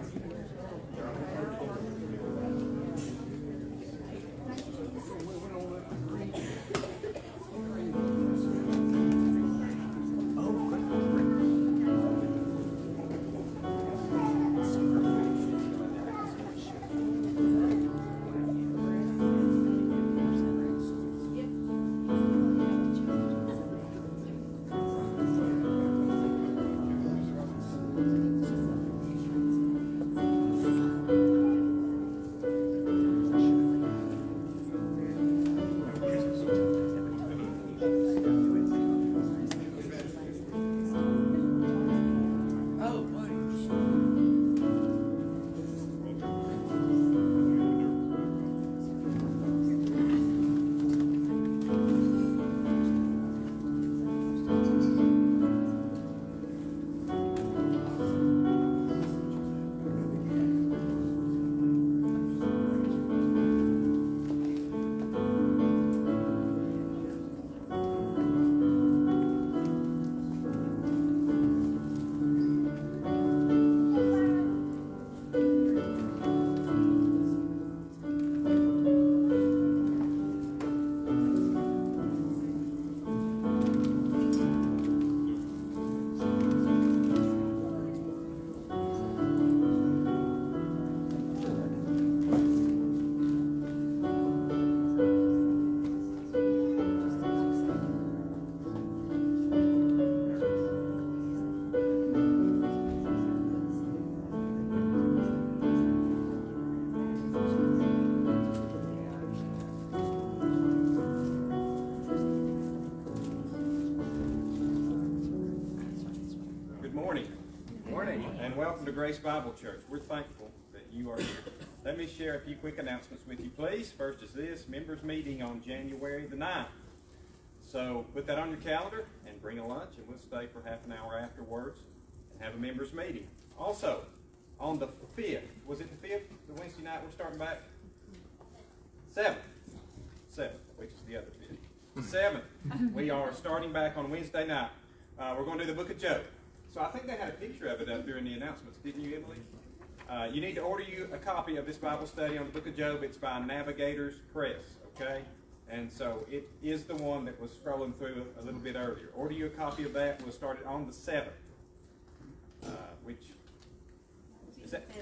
Welcome to Grace Bible Church. We're thankful that you are here. Let me share a few quick announcements with you, please. First is this, members meeting on January the 9th. So put that on your calendar and bring a lunch, and we'll stay for half an hour afterwards and have a members meeting. Also, on the 5th, was it the 5th, the Wednesday night we're starting back? 7th, which is the other 5th. 7th, we are starting back on Wednesday night. We're going to do the book of Job. So I think they had a picture of it up during the announcements, didn't you, Emily? You need to order you a copy of this Bible study on the book of Job. It's by Navigators Press, okay? And so it is the one that was scrolling through a little bit earlier. Order you a copy of that. We'll start it on the 7th, which is that?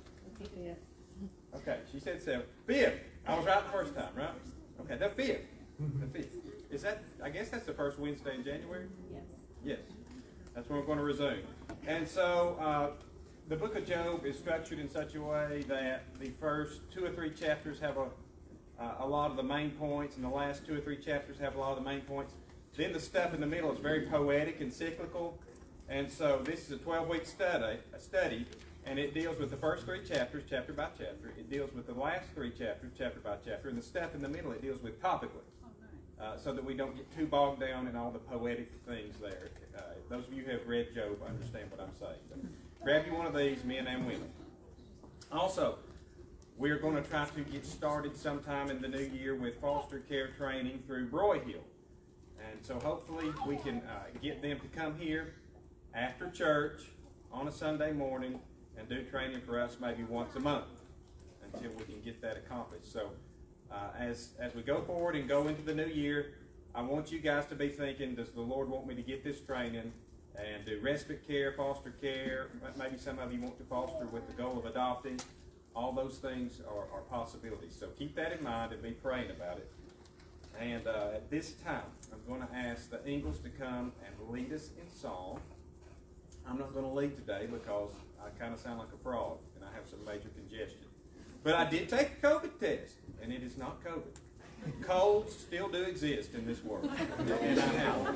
Okay, she said 7th. 5th. I was right the first time, right? Okay, the 5th. The 5th. Is that, I guess that's the first Wednesday in January? Yes. Yes. That's when we're going to resume. And so the book of Job is structured in such a way that the first 2 or 3 chapters have a lot of the main points, and the last 2 or 3 chapters have a lot of the main points. Then the stuff in the middle is very poetic and cyclical. And so this is a 12-week study, and it deals with the first 3 chapters, chapter by chapter. It deals with the last 3 chapters, chapter by chapter. And the stuff in the middle, it deals with topically. So that we don't get too bogged down in all the poetic things there. Those of you who have read Job understand what I'm saying. But grab you one of these, men and women. Also, we're going to try to get started sometime in the new year with foster care training through Broyhill. And so hopefully we can get them to come here after church on a Sunday morning and do training for us maybe once a month until we can get that accomplished. So as we go forward and go into the new year, I want you guys to be thinking, does the Lord want me to get this training and do respite care, foster care? Maybe some of you want to foster with the goal of adopting. All those things are possibilities. So keep that in mind and be praying about it. And at this time, I'm going to ask the Ingles to come and lead us in song. I'm not going to lead today because I kind of sound like a frog and I have some major congestion. But I did take a COVID test, and it is not COVID. Colds still do exist in this world, and I have.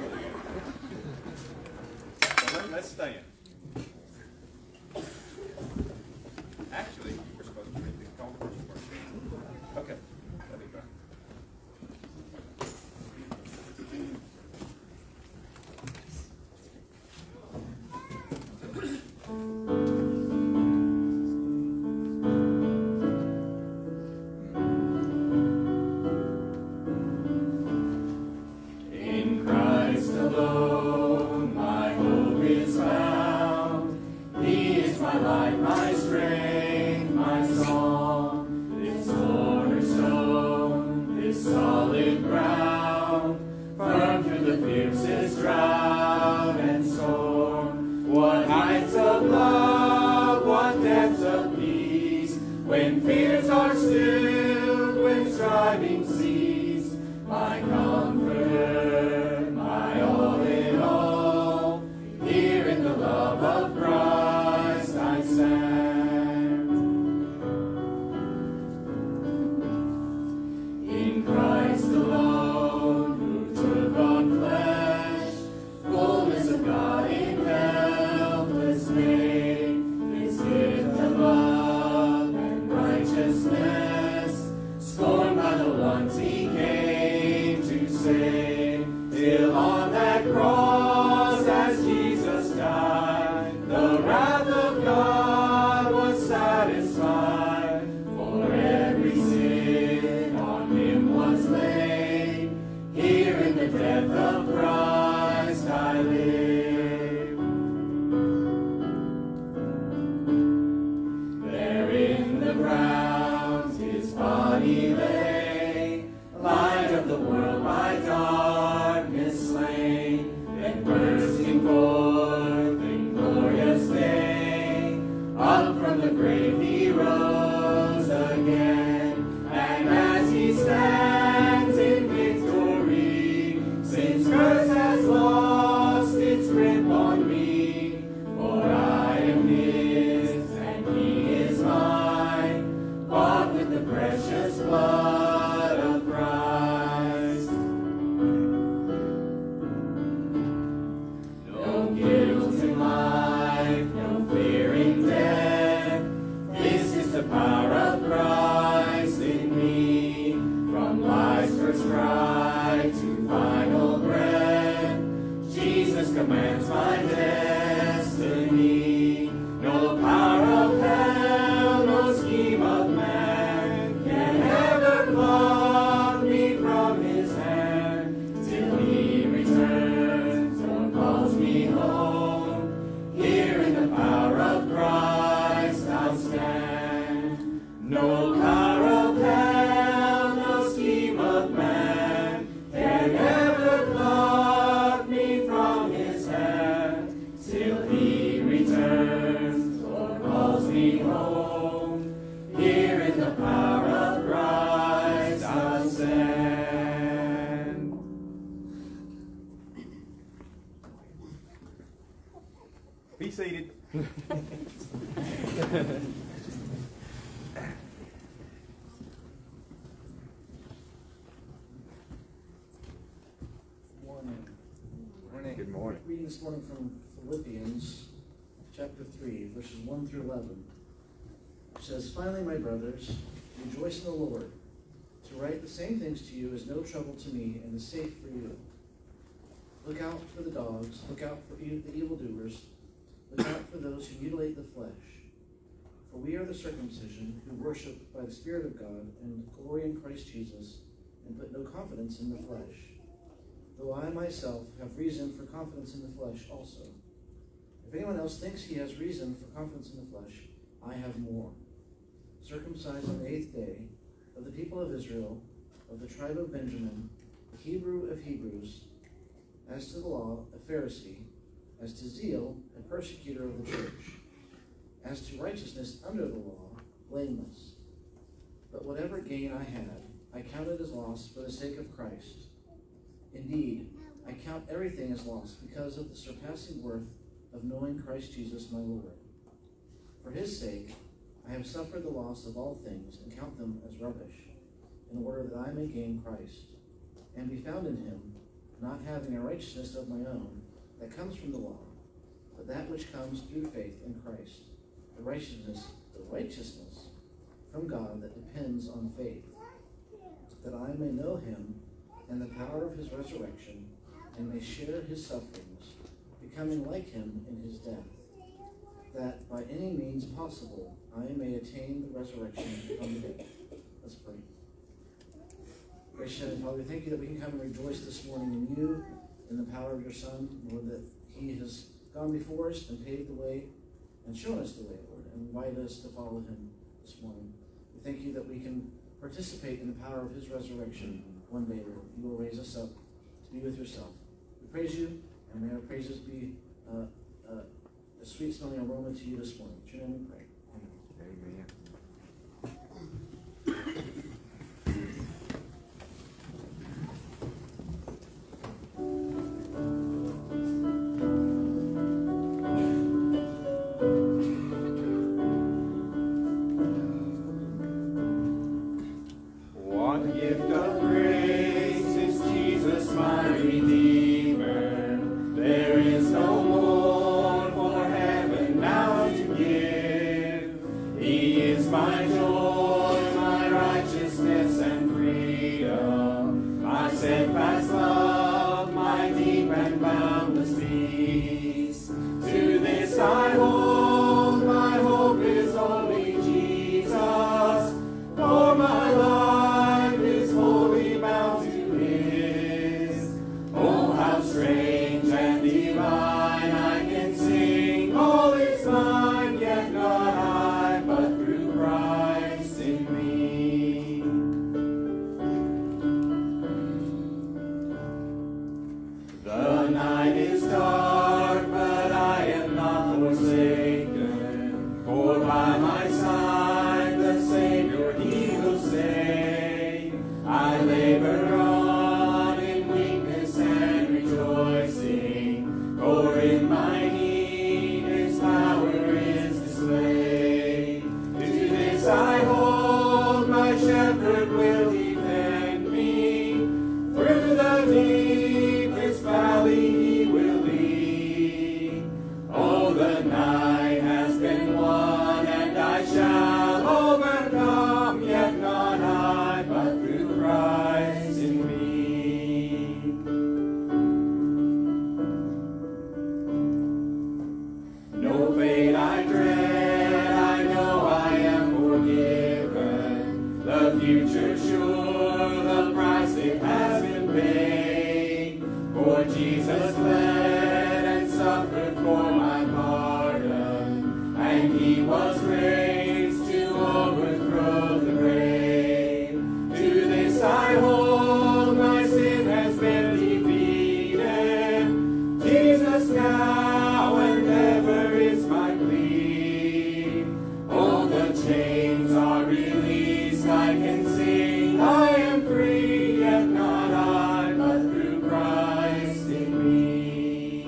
So let's stand. Actually, we're supposed to read the call to worship first. Okay, that'll be fine. My light, my strength. When fears are stilled, when striving cease, my comforter, my all in all, here in the love of Christ I stand. In Christ alone, who took on flesh, fullness of God in helpless faith, His gift of love and righteousness, scorned by the ones He came to save, till on that cross as Jesus died, the wrath of God was satisfied, for every sin on Him was laid. Here in the death of Christ I live. There in the ground His body lay, light of the world by darkness slain, then bursting forth in glorious day, up from the grave He rose again, and as He stands in victory, sin's curse has lost its grip on me, for I am His and He is mine, bought with the precious blood of Christ. No guilt in life, no fear in death, this is the power of Christ in me, from life's first cry to final breath, Jesus commands my destiny. No power of hell, no scheme of man can ever pluck me from His hand, till He returns or calls me home. Here in the power of Christ I'll stand. No power of hell, no scheme of man can ever pluck me from His hand, till He returns or calls me home. Here in the power of Christ I'll stand. Be seated. Morning. Good morning. Reading this morning from Philippians chapter 3, verses 1 through 11. It says, "Finally, my brothers, rejoice in the Lord. To write the same things to you is no trouble to me and is safe for you. Look out for the dogs, look out for the evildoers, look out for those who mutilate the flesh. For we are the circumcision who worship by the Spirit of God and glory in Christ Jesus and put no confidence in the flesh. Though I myself have reason for confidence in the flesh also. If anyone else thinks he has reason for confidence in the flesh, I have more. Circumcised on the 8th day, of the people of Israel, of the tribe of Benjamin, a Hebrew of Hebrews, as to the law, a Pharisee, as to zeal, a persecutor of the church, as to righteousness under the law, blameless. But whatever gain I had, I counted as loss for the sake of Christ. Indeed, I count everything as loss because of the surpassing worth of knowing Christ Jesus my Lord. For His sake, I have suffered the loss of all things and count them as rubbish, in order that I may gain Christ, and be found in Him, not having a righteousness of my own that comes from the law, but that which comes through faith in Christ, the righteousness from God that depends on faith, that I may know Him and the power of His resurrection, and may share His sufferings, becoming like Him in His death, that by any means possible I may attain the resurrection from the dead." Let's pray. Gracious Heavenly Father, we thank You that we can come and rejoice this morning in You, in the power of Your Son, Lord, that He has gone before us and paved the way and shown us the way, Lord, and invited us to follow Him this morning. We thank You that we can participate in the power of His resurrection one day, Lord. You will raise us up to be with Yourself. We praise You, and may our praises be a sweet smelling aroma to You this morning. In Your name we pray. Amen. Amen. yet not I, but through Christ in me. The night is dark, but I am not forsaken, for by my side the Savior He will stay. I labor on in weakness and rejoicing, for in my need His power is displayed. To this I hold, my shepherd will defend me, through the deepest valley He will lead. Oh, the night has been won, and I shall overcome, yet not I, but through Christ in me. No fate I dread, I know I am forgiven. The future sure, the price it has been paid. For Jesus bled and suffered for my pardon, and He was raised to overthrow the grave. To this I hold, my sin has been defeated. Jesus now and ever is my plea. All the chains are released, I can sing, I am free, yet not I, but through Christ in me.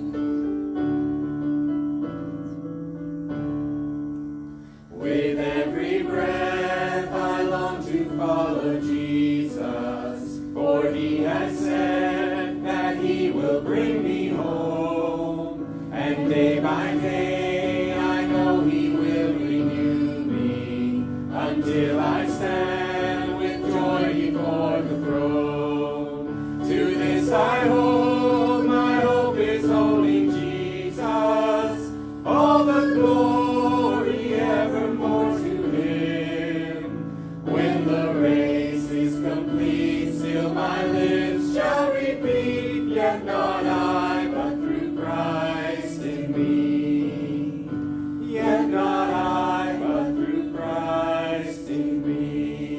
With every breath I long to follow Jesus, for He has said that He will bring me home, and day by day I know He will renew me, until I stand with joy before the throne. To this I hold, my hope is only Jesus, all the glory evermore to Him. When the race is complete, still my lips shall repeat, yet not I, but through Christ in me. Yet not I, but through Christ in me.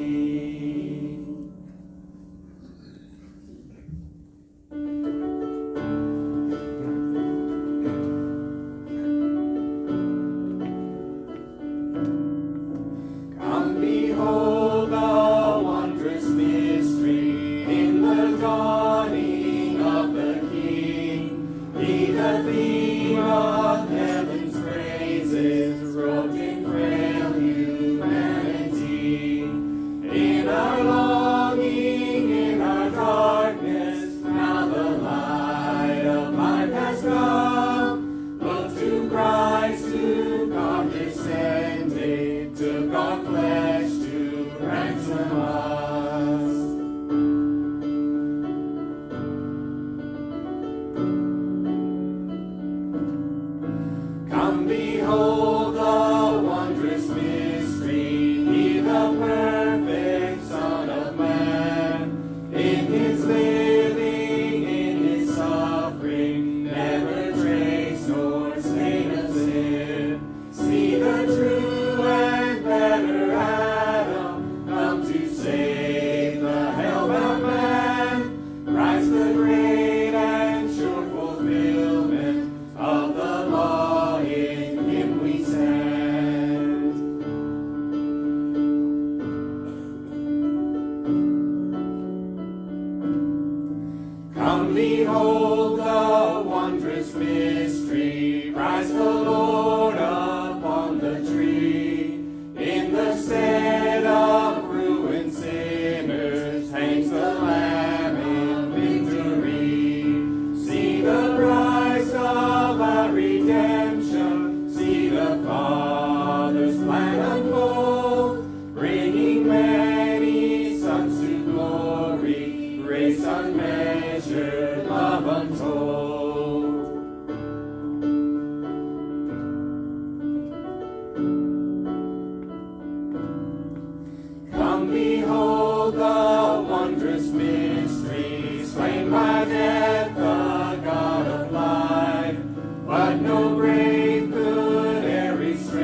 Come behold the wondrous mystery in the dawning of the King. He the theme of heaven's praises, robed in frail humanity. In our longing, in our darkness, now the light of life has come. Look to Christ who condescended, took on flesh to ransom us. Come behold the wondrous mystery, He the perfect Son of Man. In His living, in His suffering, never trace nor stain of sin. See the true and better Adam, come to save the hell-bound man. Christ the great and sure fulfillment of the law, in Him we stand. Come behold the wondrous mystery, Christ the Lord upon the tree. In the stead of ruined sinners hangs the Lamb in victory. See the price of our redemption, see the Father's plan unfold, bringing many sons to glory, grace unmeasured, love untold. Come behold the wondrous mystery, slain by death, the God of life, but no grave could e'er restrain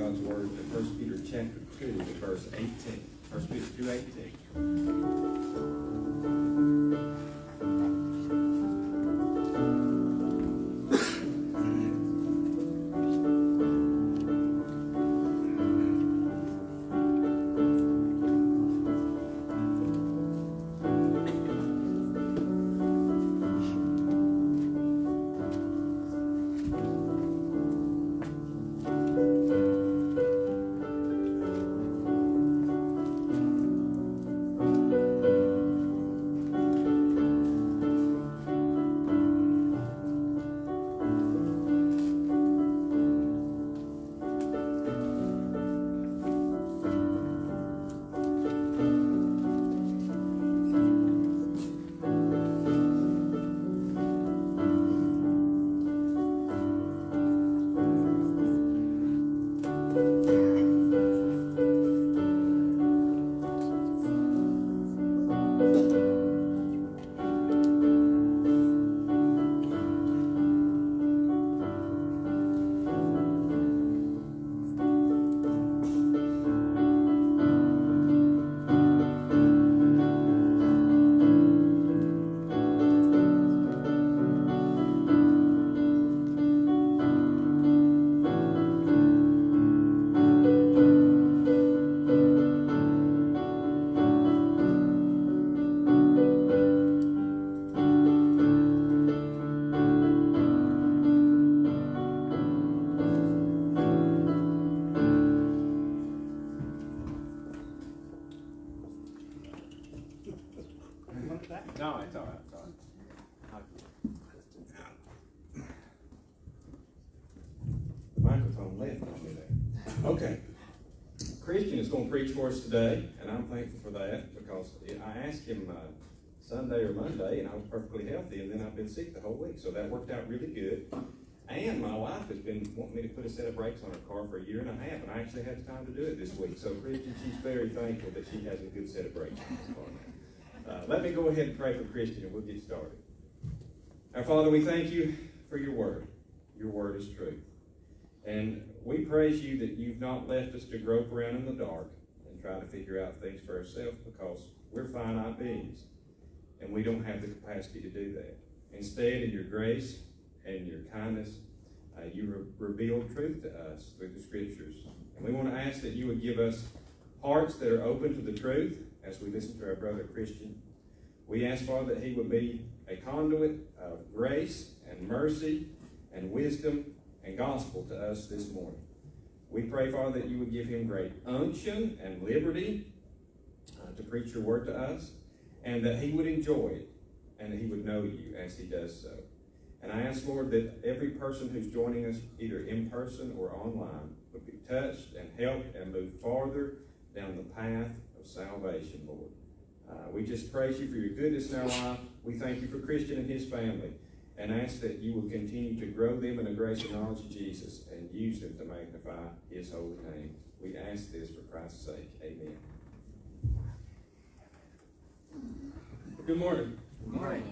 God's word to 1 Peter chapter 2, verse 18. 1 Peter 2:18. No, it's all right. It's all right. The microphone left on me there. Okay. Christian is going to preach for us today, and I'm thankful for that because I asked him Sunday or Monday, and I was perfectly healthy, and then I've been sick the whole week, so that worked out really good. And my wife has been wanting me to put a set of brakes on her car for 1.5 years, and I actually had time to do it this week. So Christian, she's very thankful that she has a good set of brakes on her car now. Let me go ahead and pray for Christian, and we'll get started. Our Father, we thank you for your word. Your word is truth. And we praise you that you've not left us to grope around in the dark and try to figure out things for ourselves, because we're finite beings, and we don't have the capacity to do that. Instead, in your grace and your kindness, you revealed truth to us through the scriptures. And we want to ask that you would give us hearts that are open to the truth as we listen to our brother Christian. We ask, Father, that he would be a conduit of grace and mercy and wisdom and gospel to us this morning. We pray, Father, that you would give him great unction and liberty to preach your word to us, and that he would enjoy it, and that he would know you as he does so. And I ask, Lord, that every person who's joining us, either in person or online, would be touched and helped and move farther down the path of salvation, Lord. We just praise you for your goodness in our life. We thank you for Christian and his family, and ask that you will continue to grow them in the grace and knowledge of Jesus and use them to magnify his holy name. We ask this for Christ's sake. Amen. Good morning. Good morning.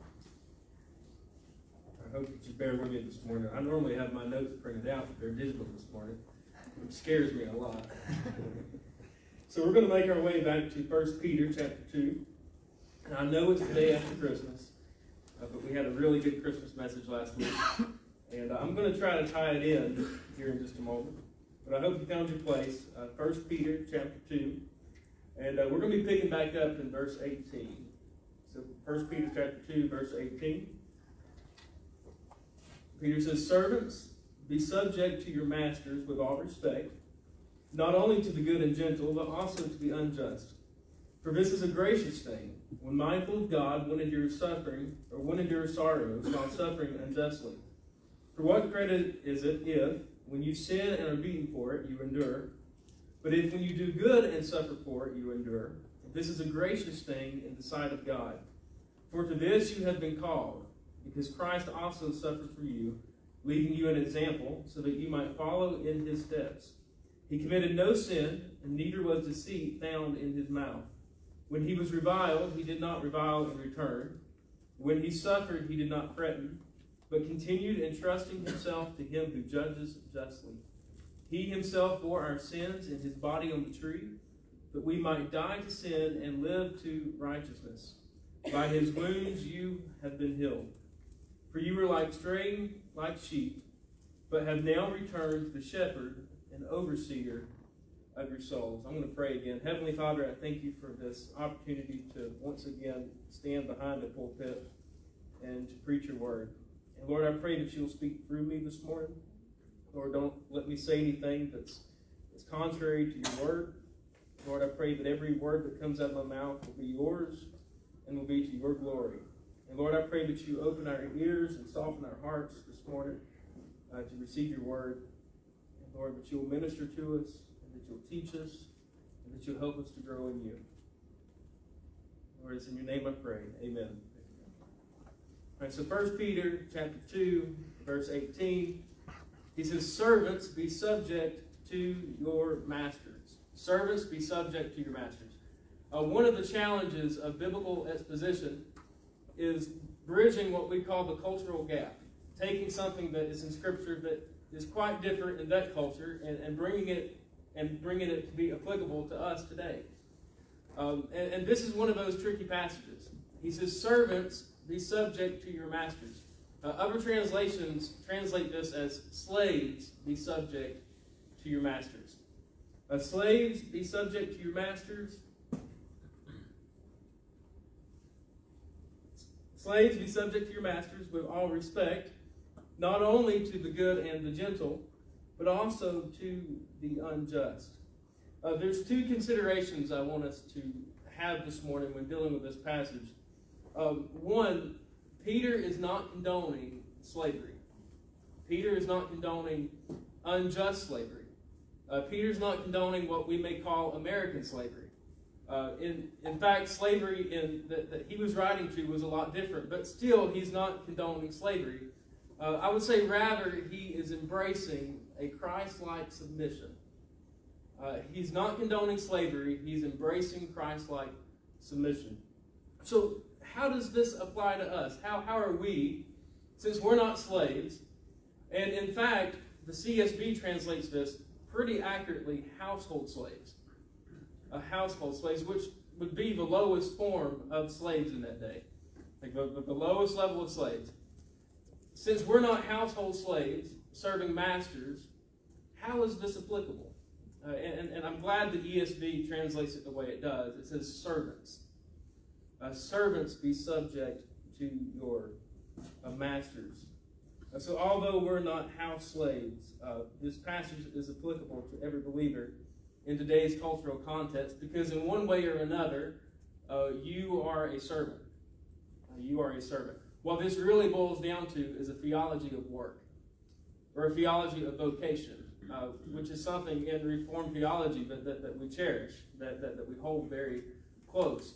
I hope that you bear with me this morning. I normally have my notes printed out, but they're digital this morning. It scares me a lot. So we're going to make our way back to 1 Peter chapter 2. And I know it's the day after Christmas, but we had a really good Christmas message last week. And I'm going to try to tie it in here in just a moment. But I hope you found your place. 1 Peter chapter 2. And we're going to be picking back up in verse 18. So 1 Peter chapter 2, verse 18. Peter says, "Servants, be subject to your masters with all respect, not only to the good and gentle, but also to the unjust. For this is a gracious thing, when mindful of God, one endures suffering, or one endures sorrows, while suffering unjustly. For what credit is it if, when you sin and are beaten for it, you endure? But if when you do good and suffer for it, you endure, this is a gracious thing in the sight of God. For to this you have been called, because Christ also suffered for you, leaving you an example, so that you might follow in his steps. He committed no sin, and neither was deceit found in his mouth. When he was reviled, he did not revile in return. When he suffered, he did not threaten, but continued entrusting himself to him who judges justly. He himself bore our sins in his body on the tree, that we might die to sin and live to righteousness. By his wounds you have been healed. For you were straying like sheep, but have now returned to the shepherd and overseer of your souls. I'm going to pray again. Heavenly Father, I thank you for this opportunity to once again stand behind the pulpit and to preach your word. And Lord, I pray that you'll speak through me this morning. Lord, don't let me say anything that's contrary to your word. Lord, I pray that every word that comes out of my mouth will be yours and will be to your glory. And Lord, I pray that you open our ears and soften our hearts this morning to receive your word. And Lord, that you'll minister to us, and that you'll teach us, and that you'll help us to grow in you. Lord, it's in your name I pray. Amen. All right, so 1 Peter chapter 2, verse 18, he says, servants, be subject to your masters. Servants, be subject to your masters. One of the challenges of biblical exposition is bridging what we call the cultural gap. Taking something that is in Scripture that is quite different in that culture and bringing it to be applicable to us today. And this is one of those tricky passages. He says, servants, be subject to your masters. Other translations translate this as slaves, be subject to your masters. Slaves, be subject to your masters. Slaves, be subject to your masters with all respect, not only to the good and the gentle, but also to the unjust. There's two considerations I want us to have this morning when dealing with this passage. One, Peter is not condoning slavery. Peter is not condoning unjust slavery. Peter's not condoning what we may call American slavery. In fact, slavery that he was writing to was a lot different, but still he's not condoning slavery. I would say rather he is embracing a Christ-like submission. He's not condoning slavery, he's embracing Christ-like submission. So how does this apply to us? How are we, since we're not slaves, and in fact, the CSB translates this pretty accurately, household slaves. Household slaves, which would be the lowest form of slaves in that day. Like the lowest level of slaves. Since we're not household slaves serving masters, how is this applicable? And I'm glad the ESV translates it the way it does. It says servants. Servants, be subject to your masters. So although we're not house slaves, this passage is applicable to every believer in today's cultural context, because in one way or another, you are a servant. You are a servant. What this really boils down to is a theology of work, or a theology of vocation, which is something in Reformed theology that we cherish, that we hold very close.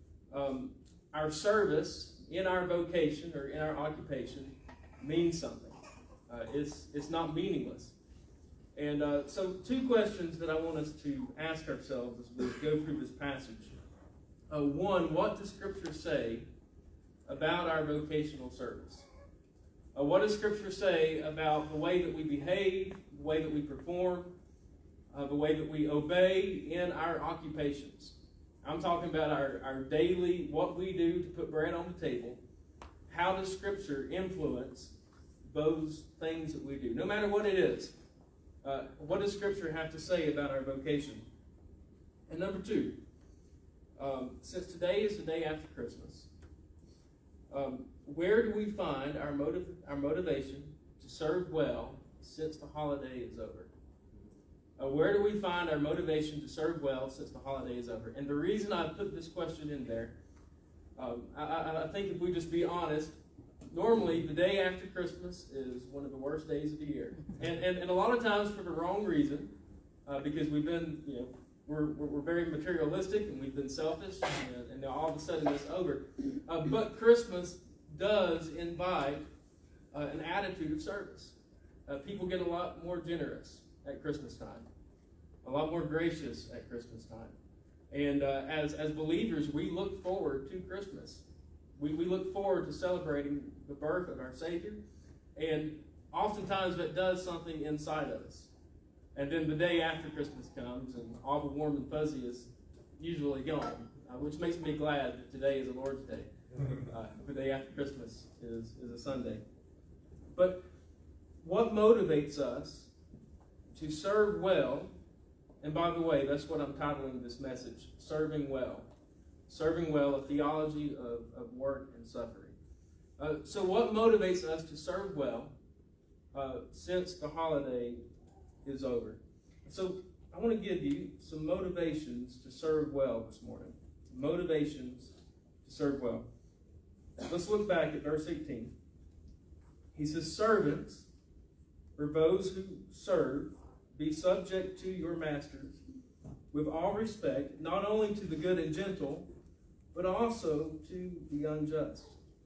Our service in our vocation or in our occupation means something. It's not meaningless. And so two questions that I want us to ask ourselves as we go through this passage. One, what does Scripture say about our vocational service? What does Scripture say about the way that we behave, the way that we perform, the way that we obey in our occupations? I'm talking about our daily, what we do to put bread on the table. How does Scripture influence those things that we do, no matter what it is? What does Scripture have to say about our vocation? And number two, since today is the day after Christmas, where do we find our motivation to serve well since the holiday is over? Where do we find our motivation to serve well since the holiday is over? And the reason I put this question in there, I think if we just be honest, normally the day after Christmas is one of the worst days of the year. And a lot of times for the wrong reason, because we've been, we're very materialistic and we've been selfish, and now all of a sudden it's over. But Christmas does invite an attitude of service. People get a lot more generous at Christmas time, a lot more gracious at Christmas time. And as believers, we look forward to Christmas. We look forward to celebrating the birth of our Savior, and oftentimes that does something inside of us. And then the day after Christmas comes, and all the warm and fuzzy is usually gone, which makes me glad that today is the Lord's Day. The day after Christmas is a Sunday. But what motivates us to serve well, and by the way, that's what I'm titling this message, Serving Well. Serving well, a theology of work and suffering. So what motivates us to serve well since the holiday is over? So I want to give you some motivations to serve well this morning. Motivations to serve well. Let's look back at verse 18. He says, servants, or those who serve, be subject to your masters with all respect, not only to the good and gentle, but also to the unjust.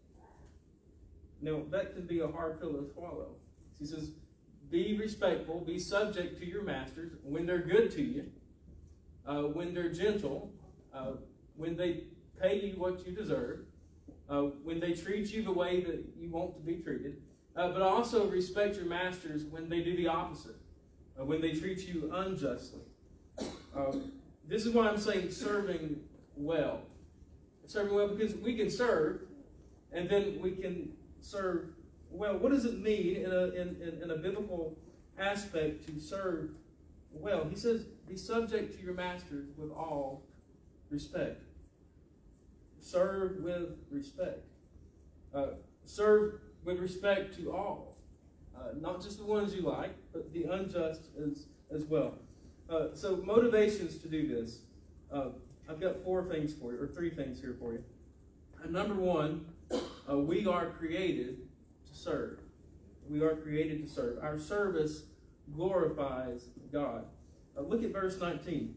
Now, that can be a hard pill to swallow. He says, be respectful, be subject to your masters when they're good to you, when they're gentle, when they pay you what you deserve, when they treat you the way that you want to be treated, but also respect your masters when they do the opposite, when they treat you unjustly. This is why I'm saying serving well. Serving well because we can serve, and then we can serve well. What does it mean in a biblical aspect to serve well? He says, be subject to your masters with all respect. Serve with respect. Serve with respect to all. Not just the ones you like, but the unjust as well. So motivations to do this. I've got 4 things for you, or 3 things here for you. Number 1, we are created to serve. We are created to serve. Our service glorifies God. Look at verse 19.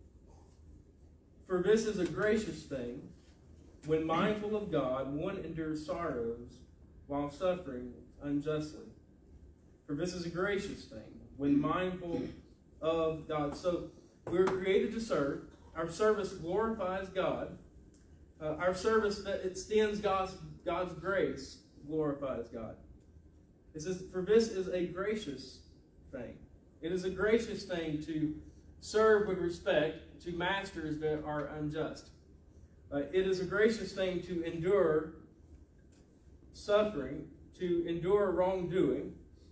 For this is a gracious thing, when mindful of God, one endures sorrows while suffering unjustly. For this is a gracious thing, when mindful of God. So we were created to serve. Our service glorifies God. Our service that extends God's grace glorifies God. It says, for this is a gracious thing. It is a gracious thing to serve with respect to masters that are unjust. It is a gracious thing to endure suffering, to endure wrongdoing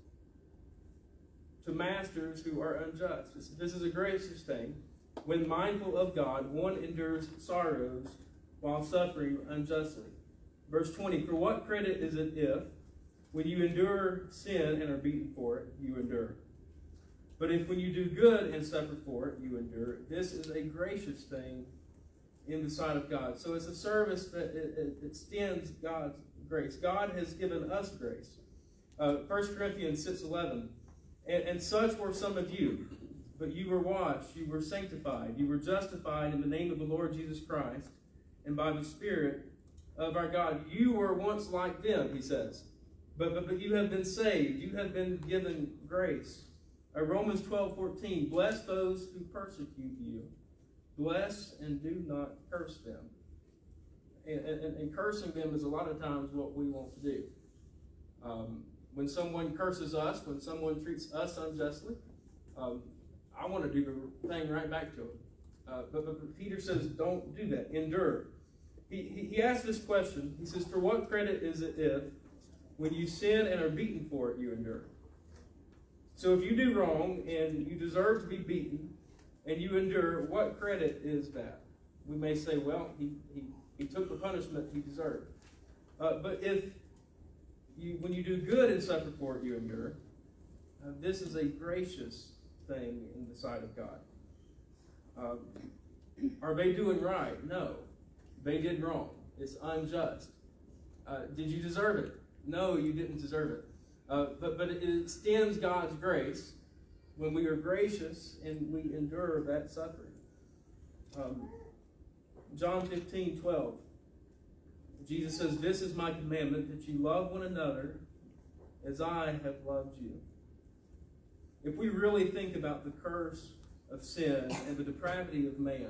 to masters who are unjust. This is a gracious thing. When mindful of God, one endures sorrows while suffering unjustly. Verse 20, for what credit is it if, when you endure sin and are beaten for it, you endure? But if when you do good and suffer for it, you endure, this is a gracious thing in the sight of God. So it's a service that it extends God's grace. God has given us grace. 1 Corinthians 6:11, and such were some of you, but you were washed, you were sanctified, you were justified in the name of the Lord Jesus Christ, and by the Spirit of our God. You were once like them, he says, but you have been saved. You have been given grace. Romans 12:14, bless those who persecute you. Bless and do not curse them. And cursing them is a lot of times what we want to do. When someone curses us, when someone treats us unjustly, I want to do the thing right back to them. But Peter says, don't do that. Endure. He asks this question. He says, for what credit is it if, when you sin and are beaten for it, you endure? So if you do wrong and you deserve to be beaten and you endure, what credit is that? We may say, well, he took the punishment he deserved. But if when you do good and suffer for it, you endure, this is a gracious thing in the sight of God. Are they doing right? No. They did wrong. It's unjust. Did you deserve it? No, you didn't deserve it. But it extends God's grace when we are gracious and we endure that suffering. John 15:12. Jesus says, this is my commandment, that you love one another as I have loved you. If we really think about the curse of sin and the depravity of man,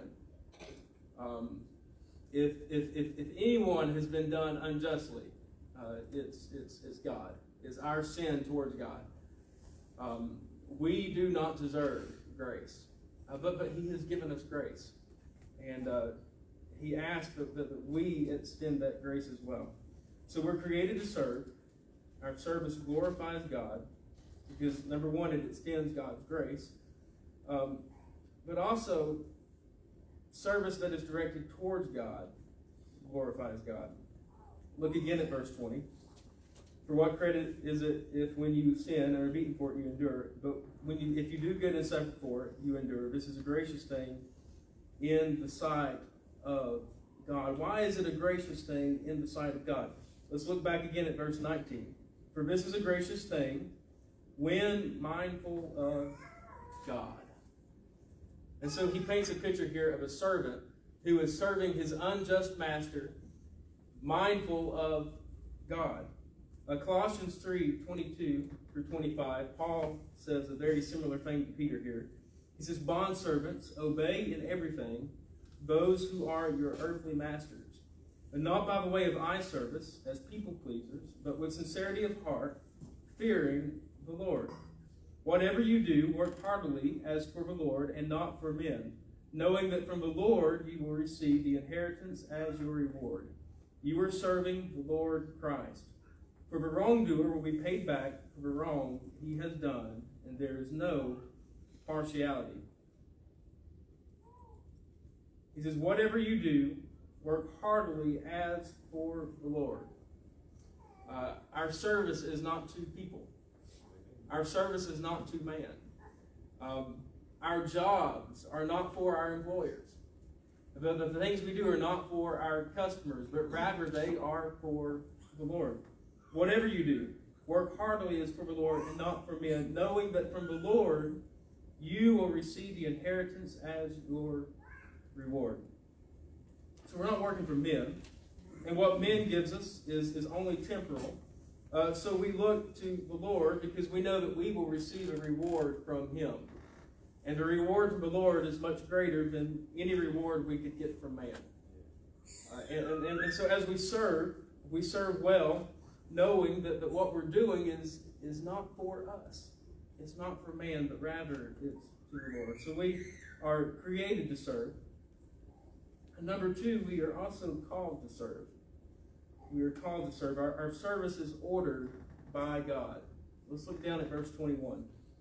if anyone has been done unjustly, it's God. It's our sin towards God. we do not deserve grace, but he has given us grace. And he asked that we extend that grace as well. So we're created to serve. Our service glorifies God because, number one, it extends God's grace. But also, service that is directed towards God glorifies God. Look again at verse 20. For what credit is it if when you sin and are beaten for it, you endure? But if you do good and suffer for it, you endure. This is a gracious thing in the sight of God. Why is it a gracious thing in the sight of God? Let's look back again at verse 19. For this is a gracious thing when mindful of God. And so he paints a picture here of a servant who is serving his unjust master, mindful of God. Colossians 3:22 through 25, Paul says a very similar thing to Peter here. He says, bondservants, obey in everything those who are your earthly masters, and not by the way of eye service as people pleasers, but with sincerity of heart, fearing the Lord. Whatever you do, work heartily as for the Lord and not for men, knowing that from the Lord you will receive the inheritance as your reward. You are serving the Lord Christ. For the wrongdoer will be paid back for the wrong he has done, and there is no partiality. He says, whatever you do, work heartily as for the Lord. Our service is not to people. Our service is not to man. Our jobs are not for our employers. The things we do are not for our customers, but rather they are for the Lord. Whatever you do, work heartily as for the Lord and not for men, knowing that from the Lord you will receive the inheritance as your reward. So we're not working for men. And what men gives us is only temporal. So we look to the Lord because we know that we will receive a reward from him. And the reward from the Lord is much greater than any reward we could get from man. And so as we serve well, knowing that what we're doing is not for us. It's not for man, but rather it's to the Lord. So we are created to serve. And number two, we are also called to serve. We are called to serve. Our service is ordered by God. Let's look down at verse 21.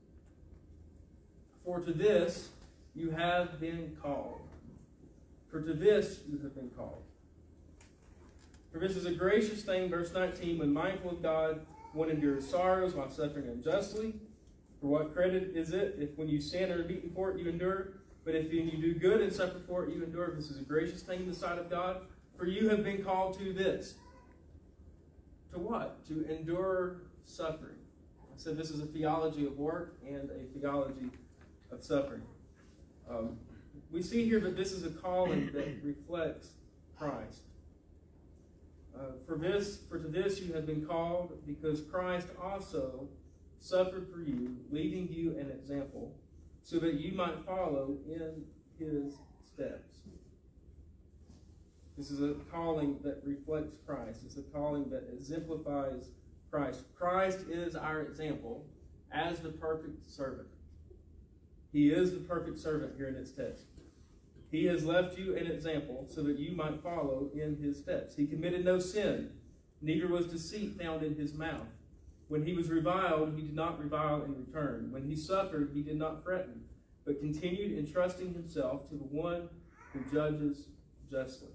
For to this you have been called. For to this you have been called. For this is a gracious thing, verse 19, when mindful of God, one endures sorrows while suffering unjustly. For what credit is it if when you sin and are beaten for it, you endure? But if you do good and suffer for it, you endure. This is a gracious thing in the sight of God. For you have been called to this. To what? To endure suffering. I said this is a theology of work and a theology of suffering. We see here that this is a calling that reflects Christ. For to this you have been called, because Christ also suffered for you, leaving you an example, so that you might follow in his steps. This is a calling that reflects Christ. It's a calling that exemplifies Christ. Christ is our example as the perfect servant. He is the perfect servant here in this text. He has left you an example so that you might follow in his steps. He committed no sin, neither was deceit found in his mouth. When he was reviled, he did not revile in return. When he suffered, he did not threaten, but continued entrusting himself to the one who judges justly.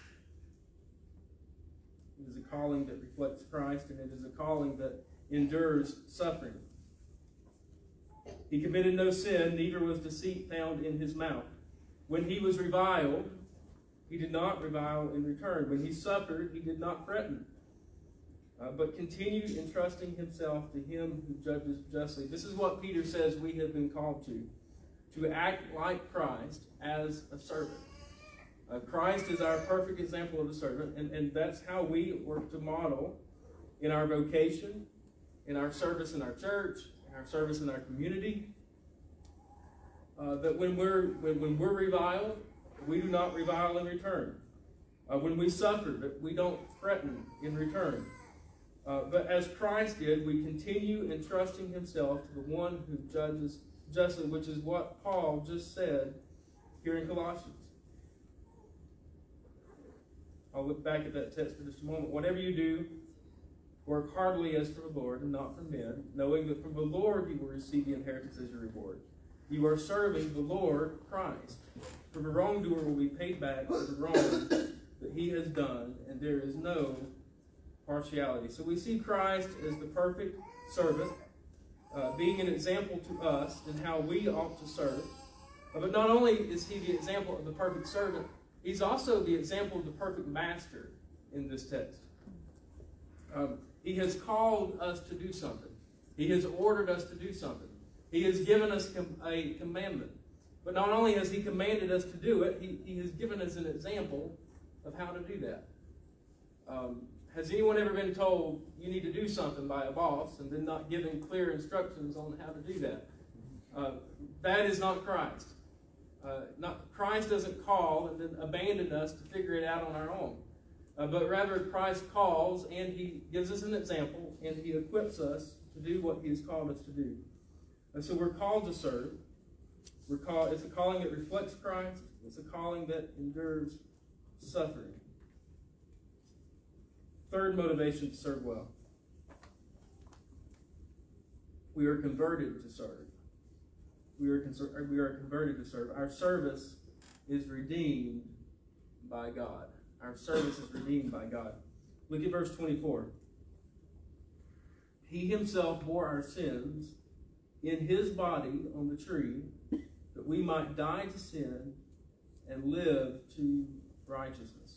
It is a calling that reflects Christ, and it is a calling that endures suffering. He committed no sin, neither was deceit found in his mouth. When he was reviled, he did not revile in return. When he suffered, he did not threaten, but continued entrusting himself to him who judges justly. This is what Peter says we have been called to act like Christ as a servant. Christ is our perfect example of a servant, and that's how we work to model in our vocation, in our service in our church, in our service in our community. That when we're reviled, we do not revile in return. When we suffer, that we don't threaten in return. But as Christ did, we continue entrusting himself to the one who judges justly, which is what Paul just said here in Colossians. I'll look back at that text for just a moment. Whatever you do, work heartily as for the Lord and not for men, knowing that from the Lord you will receive the inheritance as your reward. You are serving the Lord Christ. For the wrongdoer will be paid back for the wrong that he has done, and there is no partiality. So we see Christ as the perfect servant, being an example to us in how we ought to serve. But not only is he the example of the perfect servant, he's also the example of the perfect master in this text. He has called us to do something. He has ordered us to do something. He has given us a commandment. But not only has he commanded us to do it, he has given us an example of how to do that. Has anyone ever been told you need to do something by a boss and then not given clear instructions on how to do that? That is not Christ. Christ doesn't call and then abandon us to figure it out on our own. But rather Christ calls and he gives us an example and he equips us to do what he has called us to do. And so we're called to serve. It's a calling that reflects Christ. It's a calling that endures suffering. Third motivation to serve well. We are converted to serve. We are converted to serve. Our service is redeemed by God. Our service is redeemed by God. Look at verse 24. He himself bore our sins in his body on the tree, that we might die to sin and live to righteousness.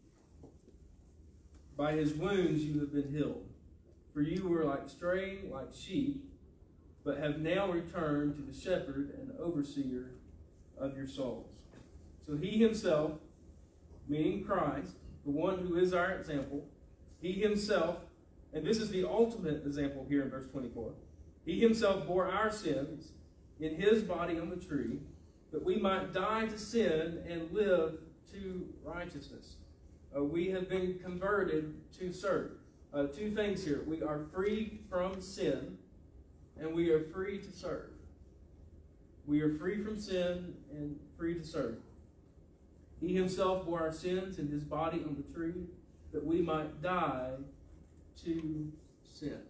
By his wounds you have been healed. For you were straying like sheep, but have now returned to the shepherd and overseer of your souls. So he himself, meaning Christ, the one who is our example, he himself, and this is the ultimate example here in verse 24, he himself bore our sins in his body on the tree, that we might die to sin and live to righteousness. We have been converted to serve. Two things here. We are free from sin, and we are free to serve. We are free from sin and free to serve. He himself bore our sins in his body on the tree, that we might die to sin.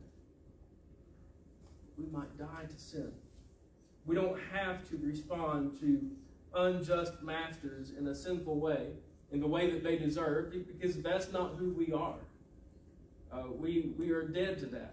We might die to sin. We don't have to respond to unjust masters in a sinful way, in the way that they deserve, because that's not who we are. We are dead to that.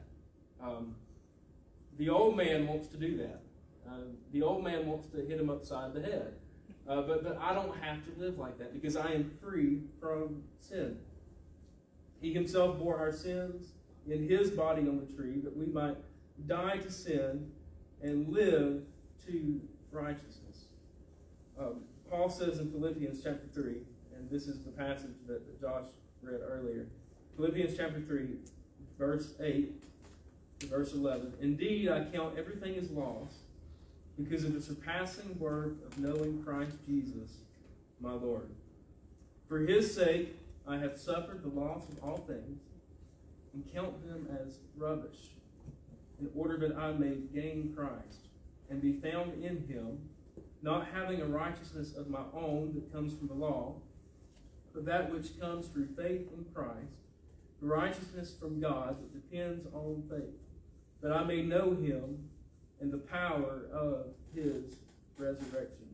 The old man wants to do that. The old man wants to hit him upside the head. But I don't have to live like that because I am free from sin. He himself bore our sins in his body on the tree, that we might die to sin and live to righteousness. Paul says in Philippians chapter 3, and this is the passage that Josh read earlier. Philippians chapter 3, verse 8 to verse 11. Indeed, I count everything as loss because of the surpassing worth of knowing Christ Jesus, my Lord. For his sake, I have suffered the loss of all things and count them as rubbish, in order that I may gain Christ and be found in him, not having a righteousness of my own that comes from the law, but that which comes through faith in Christ, the righteousness from God that depends on faith, that I may know him and the power of his resurrection.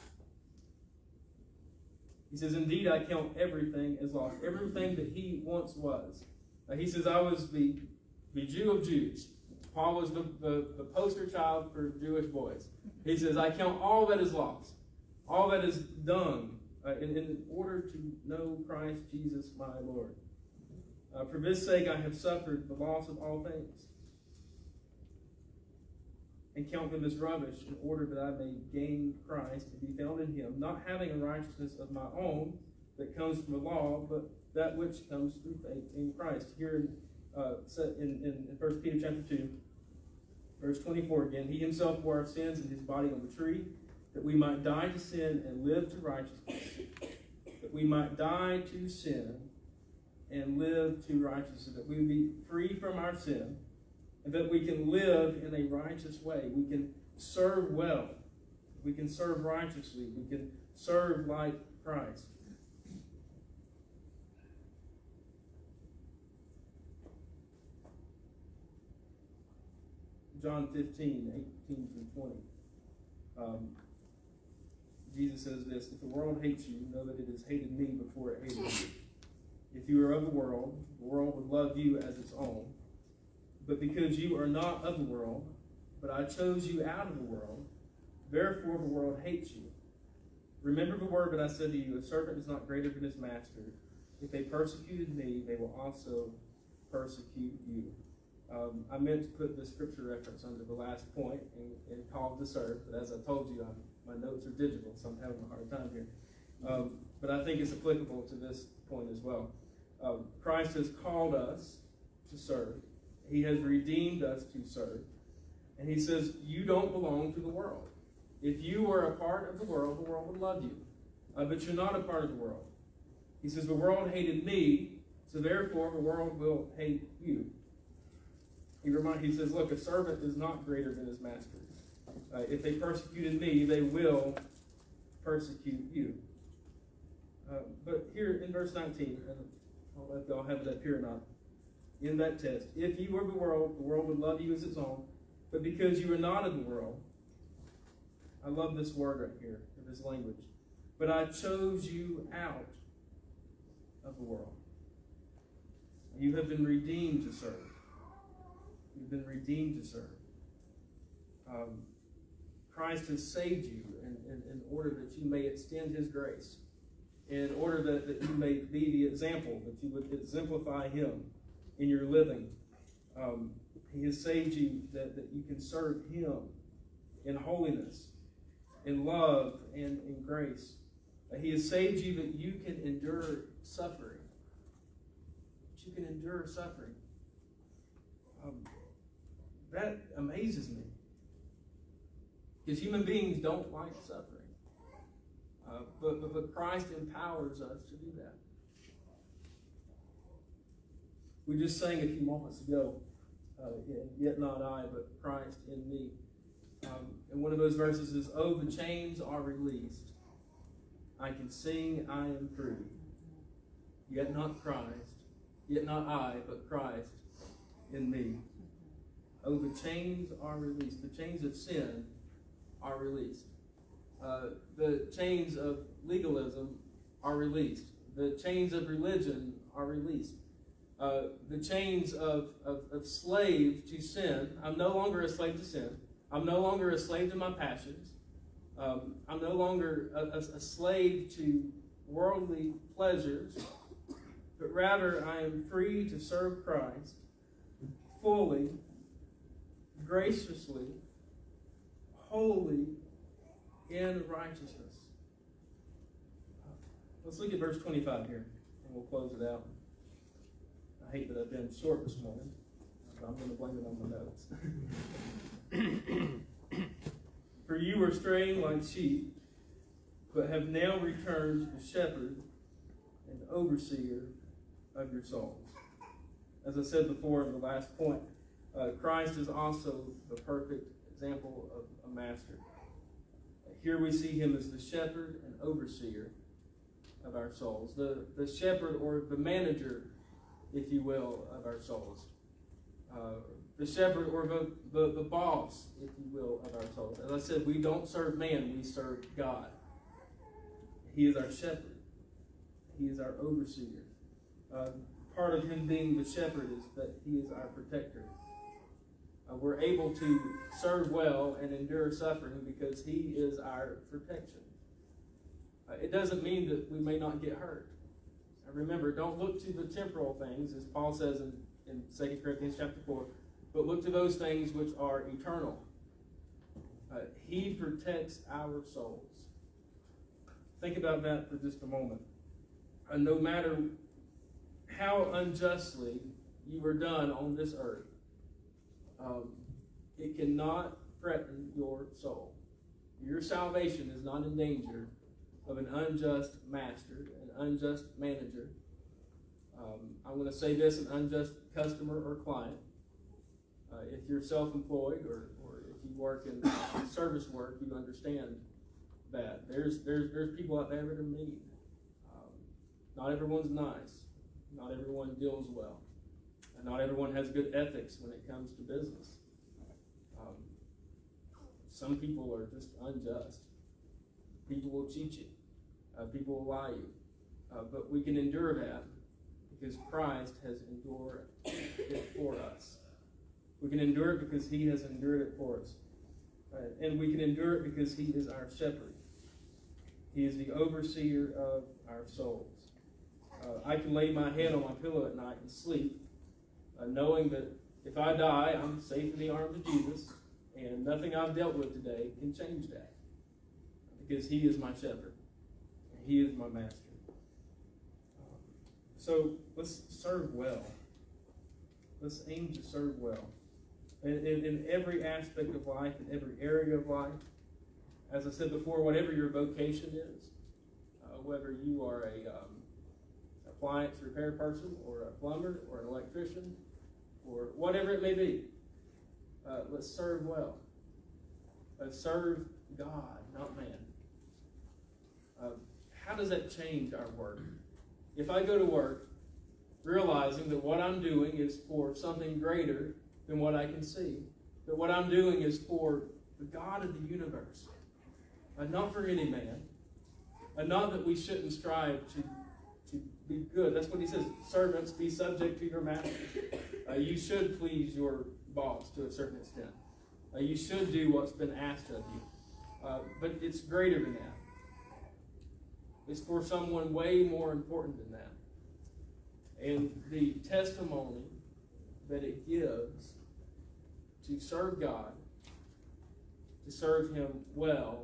He says, indeed, I count everything as lost. Everything that he once was. He says, I was the Jew of Jews. Paul was the poster child for Jewish boys. He says, I count all that is lost, all that is dung, in order to know Christ Jesus my Lord. For this sake I have suffered the loss of all things, and count them as rubbish, in order that I may gain Christ and be found in him, not having a righteousness of my own that comes from the law, but that which comes through faith in Christ. Here in 1 Peter chapter 2, verse 24 again, he himself bore our sins in his body on the tree, that we might die to sin and live to righteousness, that we might die to sin and live to righteousness, that we would be free from our sin, and that we can live in a righteous way. We can serve well. We can serve righteously. We can serve like Christ. John 15, 18 through 20. Jesus says this, "If the world hates you, know that it has hated me before it hated you. If you were of the world would love you as its own. But because you are not of the world, but I chose you out of the world, therefore the world hates you. Remember the word that I said to you, a servant is not greater than his master. If they persecuted me, they will also persecute you." I meant to put the scripture reference under the last point and call this earth, but as I told you, my notes are digital, so I'm having a hard time here. But I think it's applicable to this point as well. Christ has called us to serve. He has redeemed us to serve. And he says, you don't belong to the world. If you were a part of the world would love you. But you're not a part of the world. He says, the world hated me, so therefore the world will hate you. He says, look, a servant is not greater than his master. If they persecuted me, they will persecute you. But here in verse 19, and I'll let y'all have it up here or not, in that text, if you were the world would love you as its own, but because you are not of the world, I love this word right here, in this language, but I chose you out of the world. You have been redeemed to serve. You've been redeemed to serve. Christ has saved you in order that you may extend his grace, in order that you may be the example, that you would exemplify him in your living. He has saved you that you can serve him in holiness, in love, and in grace. He has saved you that you can endure suffering. That you can endure suffering. That amazes me. Because human beings don't like suffering. But Christ empowers us to do that. We just sang a few moments ago, yet not I, but Christ in me. And one of those verses is, oh, the chains are released. I can sing, I am free. Yet not Christ, yet not I, but Christ in me. Oh, the chains are released. The chains of sin are released. The chains of legalism are released. The chains of religion are released. The chains of slave to sin. I'm no longer a slave to sin. I'm no longer a slave to my passions. I'm no longer a slave to worldly pleasures, but rather I am free to serve Christ fully, graciously, wholly, in righteousness. Let's look at verse 25 here, and we'll close it out. I hate that I've been short this morning, but I'm going to blame it on my notes. For you were straying like sheep, but have now returned to the shepherd and overseer of your souls. As I said before in the last point, Christ is also the perfect example of a master. Here we see him as the shepherd and overseer of our souls. The shepherd, or the manager, if you will, of our souls. The shepherd, or the boss, if you will, of our souls. As I said, we don't serve man, we serve God. He is our shepherd. He is our overseer. Part of him being the shepherd is that he is our protector. We're able to serve well and endure suffering because he is our protection. It doesn't mean that we may not get hurt. Remember, don't look to the temporal things, as Paul says in 2 Corinthians chapter 4, but look to those things which are eternal. He protects our souls. Think about that for just a moment. No matter how unjustly you were done on this earth, it cannot threaten your soul. Your salvation is not in danger of an unjust master, an unjust manager. I'm going to say this: an unjust customer or client. If you're self-employed or if you work in service work, you understand that there's people out there that are mean. Not everyone's nice. Not everyone deals well. And not everyone has good ethics when it comes to business. Some people are just unjust. People will cheat you. People will lie you. But we can endure that because Christ has endured it for us. We can endure it because he has endured it for us. And we can endure it because he is our shepherd. He is the overseer of our souls. I can lay my head on my pillow at night and sleep, knowing that if I die, I'm safe in the arms of Jesus, and nothing I've dealt with today can change that. Because he is my shepherd. And he is my master. So let's serve well. Let's aim to serve well. In every aspect of life, in every area of life. As I said before, whatever your vocation is, whether you are a appliance repair person or a plumber or an electrician or whatever it may be, let's serve well. Let's serve God, not man. How does that change our work? If I go to work realizing that what I'm doing is for something greater than what I can see, that what I'm doing is for the God of the universe, not for any man, not that we shouldn't strive to be good. That's what he says. Servants, be subject to your master. You should please your boss to a certain extent. You should do what's been asked of you. But it's greater than that. It's for someone way more important than that. And the testimony that it gives to serve God, to serve him well,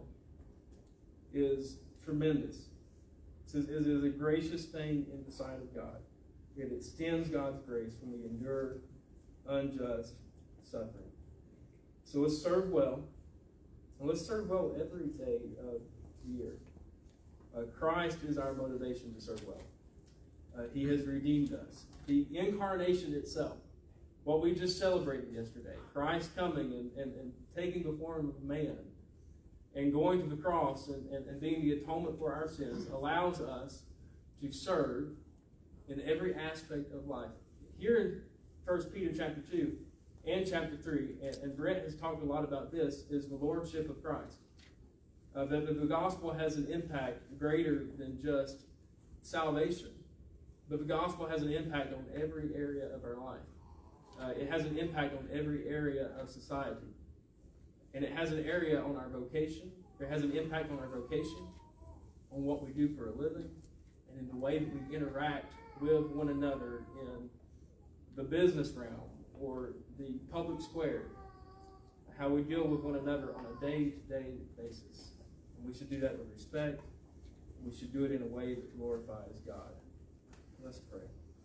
is tremendous. It is a gracious thing in the sight of God. It extends God's grace when we endure unjust suffering. So let's serve well. And let's serve well every day of the year. Christ is our motivation to serve well. He has redeemed us. The incarnation itself, what we just celebrated yesterday, Christ coming and taking the form of man and going to the cross and being the atonement for our sins, allows us to serve in every aspect of life. Here in 1 Peter chapter 2 and chapter 3, and Brent has talked a lot about this, is the lordship of Christ. That the gospel has an impact greater than just salvation, but the gospel has an impact on every area of our life. It has an impact on every area of society. And it has an area on our vocation. It has an impact on our vocation, on what we do for a living, and in the way that we interact with one another in the business realm or the public square, how we deal with one another on a day-to-day basis. And we should do that with respect. We should do it in a way that glorifies God. Let's pray.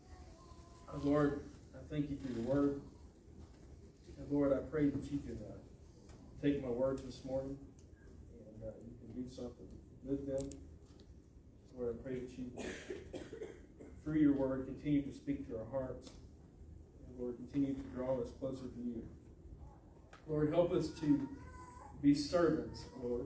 Lord, I thank you for your word. And Lord, I pray that you can take my words this morning and you can do something with them. Lord, I pray that you, through your word, continue to speak to our hearts. And Lord, continue to draw us closer to you. Lord, help us to be servants, Lord.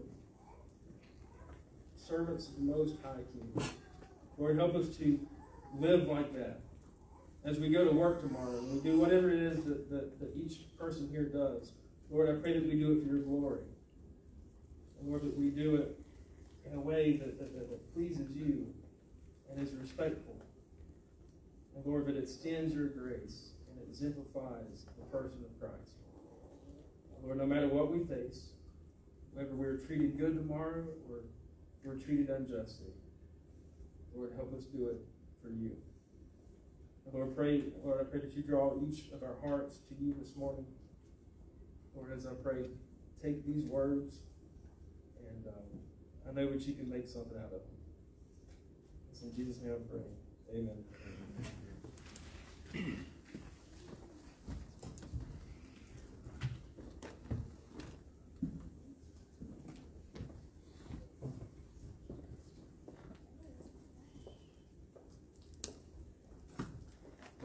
Servants of the Most High King. Lord, help us to live like that. As we go to work tomorrow, and we do whatever it is that each person here does, Lord, I pray that we do it for your glory. And Lord, that we do it in a way that pleases you and is respectful. And Lord, that it extends your grace and it exemplifies the person of Christ. Lord, no matter what we face, whether we're treated good tomorrow or we're treated unjustly, Lord, help us do it for you. And Lord, I pray that you draw each of our hearts to you this morning. Lord, as I pray, take these words, and I know that you can make something out of them. It's in Jesus' name I pray. Amen.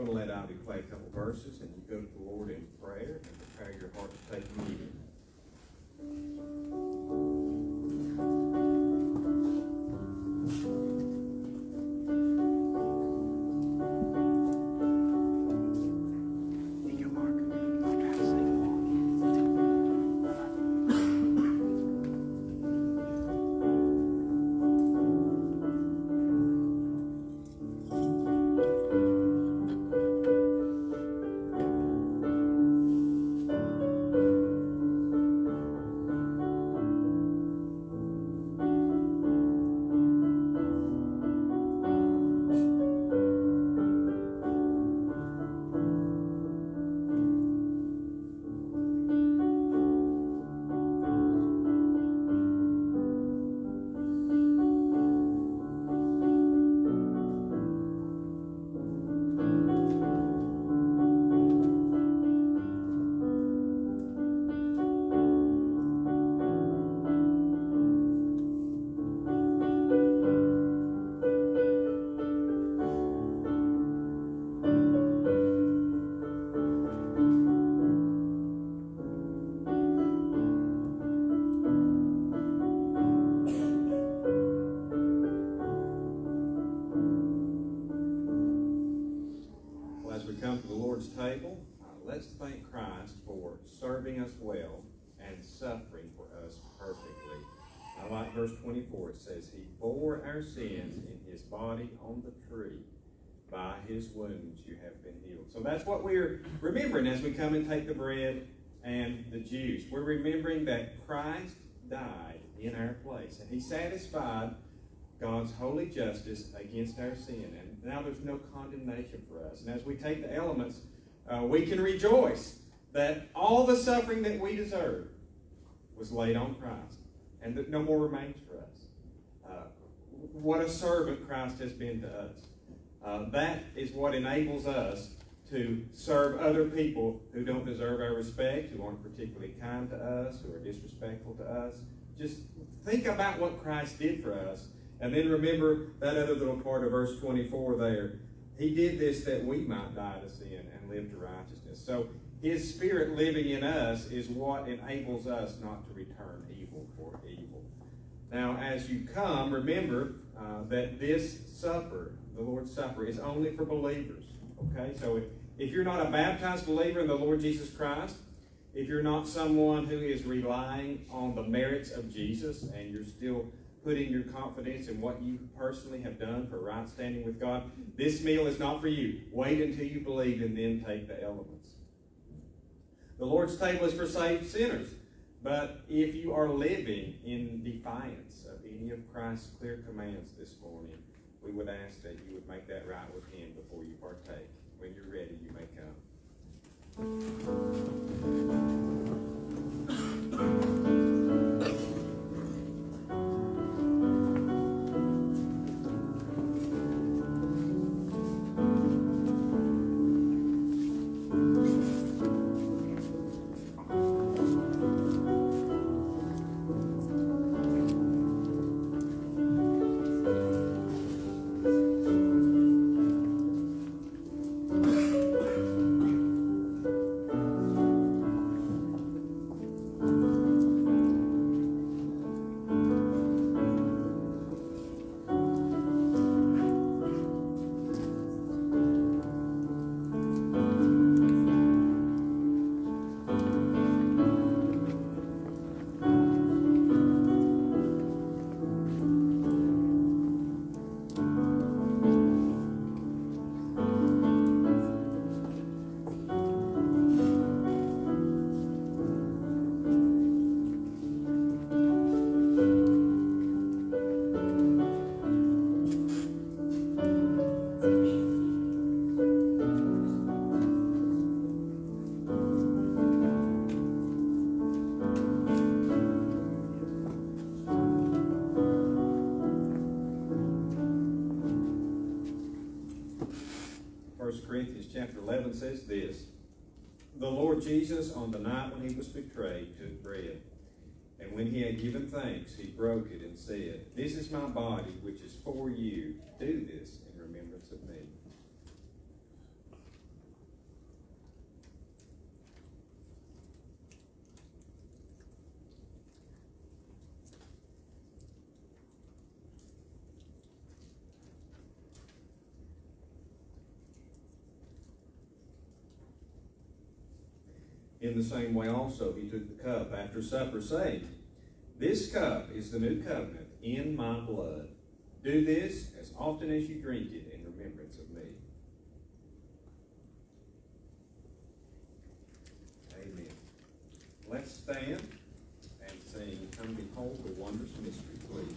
I'm going to let Ivy play a couple verses, and you go to the Lord in prayer and prepare your heart to take communion. Table, let's thank Christ for serving us well and suffering for us perfectly. I like verse 24. It says, He bore our sins in His body on the tree. By His wounds you have been healed. So that's what we're remembering as we come and take the bread and the juice. We're remembering that Christ died in our place, and He satisfied God's holy justice against our sin. And now there's no condemnation for us. And as we take the elements, we can rejoice that all the suffering that we deserve was laid on Christ, and that no more remains for us. What a servant Christ has been to us. That is what enables us to serve other people who don't deserve our respect, who aren't particularly kind to us, who are disrespectful to us. Just think about what Christ did for us, and then remember that other little part of verse 24 there. He did this that we might die to sin and live to righteousness. So His Spirit living in us is what enables us not to return evil for evil. Now, as you come, remember that this supper, the Lord's Supper, is only for believers. Okay? So if you're not a baptized believer in the Lord Jesus Christ, if you're not someone who is relying on the merits of Jesus and you're still putting your confidence in what you personally have done for right standing with God, this meal is not for you. Wait until you believe and then take the elements. The Lord's table is for saved sinners. But if you are living in defiance of any of Christ's clear commands this morning, we would ask that you would make that right with Him before you partake. When you're ready, you may come. Chapter 11 says this: The Lord Jesus, on the night when He was betrayed, took bread. And when He had given thanks, He broke it and said, This is my body, which is for you. Do this in remembrance of me. In the same way also he took the cup after supper, saying, This cup is the new covenant in my blood. Do this as often as you drink it in remembrance of me. Amen. Let's stand and sing, Come Behold the Wondrous Mystery, please.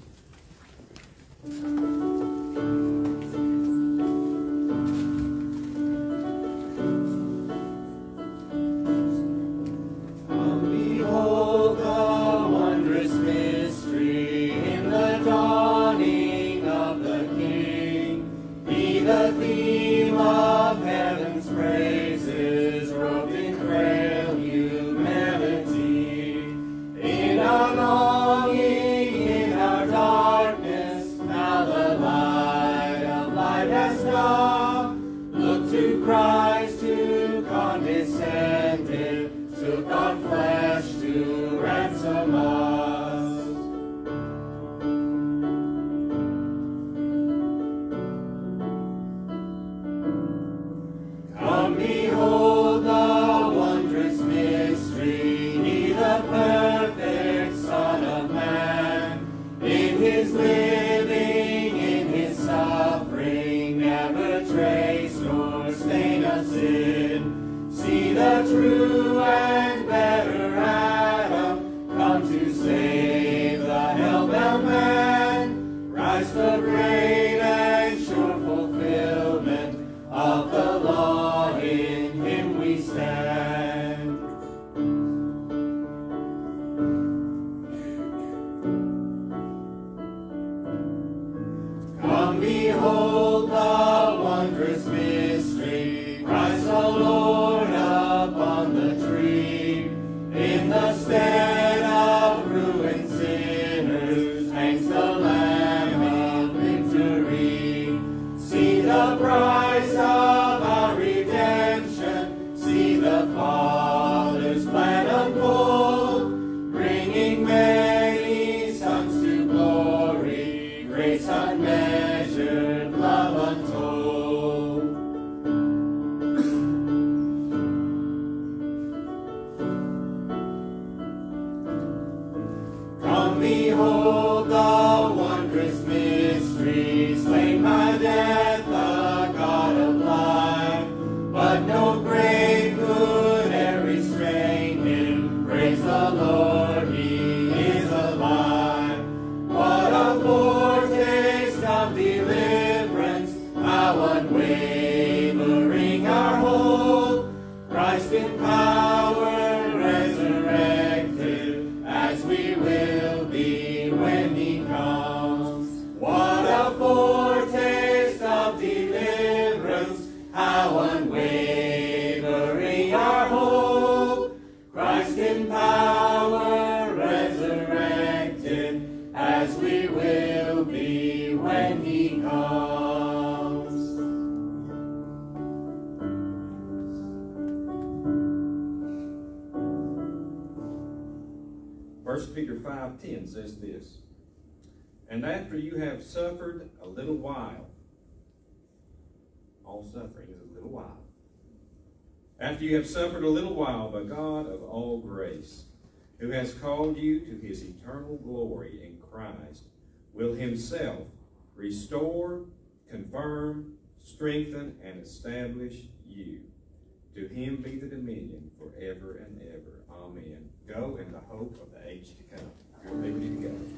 Behold the wondrous mystery in the dawning of the King. He, the theme of heaven's praises, robed in frail humanity. In our longing, in our darkness, now the light of light has come. Look to Christ who condescended, took on flesh to ransom us. Come behold the wondrous mystery, He the perfect Son of Man. In His living, in His suffering, never trace nor stain of sin. See the true and better Adam come to save the hell-bound man. Rise the great and sure fulfillment of the law, in Him we stand. Come behold the wondrous mystery, Christ the Lord upon the tree. In the stead of ruined sinners hangs the Lamb of victory. See the price of our redemption, see the Father's plan unfold, bringing many sons to glory, grace unmeasured, love untold. Come behold the wondrous mystery, slain by death, the God of life. But no grave could e'er restrain Him. Praise the Lord, He is alive. What a foretaste of deliverance, how unwavering our hold. Christ in power resurrected, as we will be when He comes. What a foretaste of deliverance, how unwavering our hope. Christ in power resurrected, as we will be when He comes. 1 Peter 5:10 says this, And after you have suffered a little while, all suffering is a little while. After you have suffered a little while, the God of all grace, who has called you to His eternal glory in Christ, will Himself restore, confirm, strengthen, and establish you. To Him be the dominion forever and ever. Amen. Go in the hope of the age to come. Good liberty to go.